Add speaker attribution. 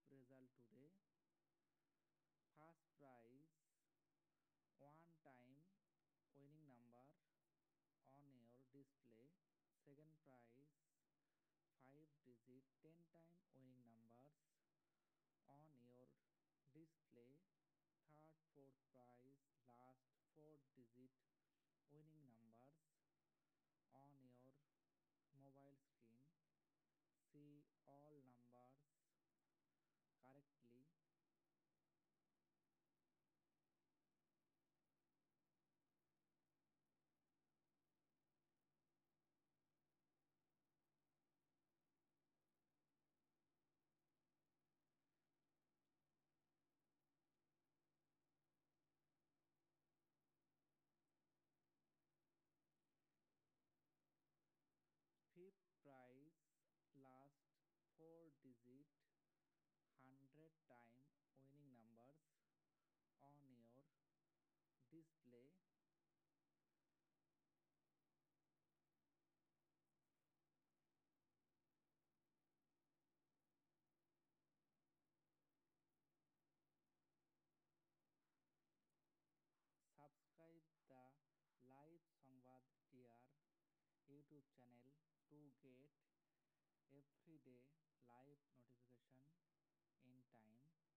Speaker 1: result today. First prize, one time winning number on your display. Second prize, 5 digit 10 time winning numbers on your display. Third, fourth prize, last 4 digit winning numbers on your mobile screen. See all numbers correctly. Fifth prize, last 4 digit 100 time winning numbers on your display. Subscribe the Live Sangbad Ear YouTube channel to get everyday live notification in time.